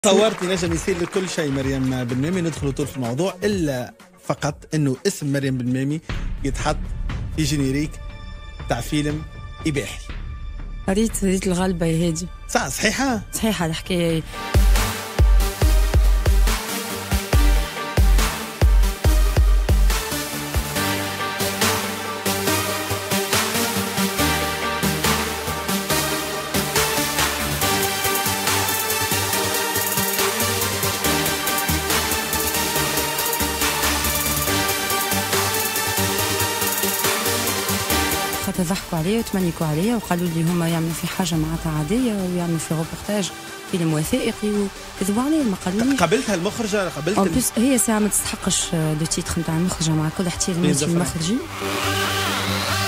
تصورت نجم يصير لكل شيء مريم بالميمي، ندخل طول في الموضوع الا فقط انه اسم مريم بالميمي يتحط في جينيريك تاع فيلم اباحي. ريت الغلبه هادي صحيحه الحكايه. ضحكوا عليا وتمنيكوا عليا وقالوا لي هما يعملوا في حاجه معناتها عاديه ويعملوا في روبورتاج فيلم وثائقي وكذبوا عليا ما قالوليش. قابلتها المخرجه قابلت هي ساعه ما تستحقش لو تيتر نتاع المخرجه مع كل احترامي للمخرجين.